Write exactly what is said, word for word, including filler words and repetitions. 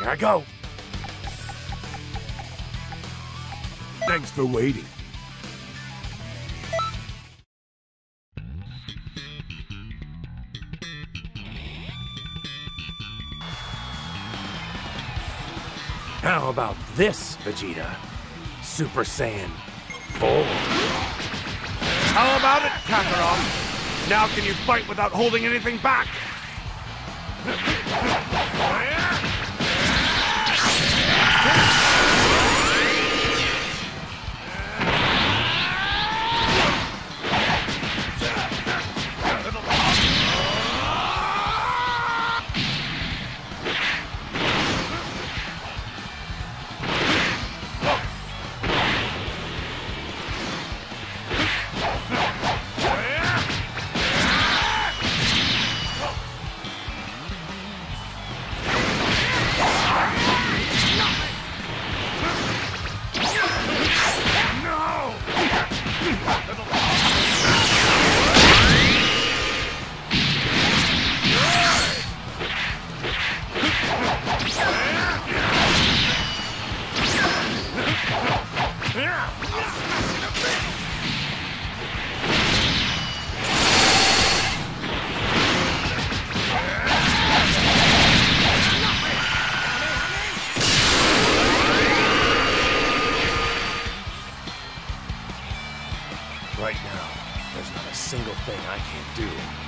Here I go. Thanks for waiting. How about this, Vegeta? Super Saiyan four. How about it, Kakarot? Now can you fight without holding anything back? Right now, there's not a single thing I can't do.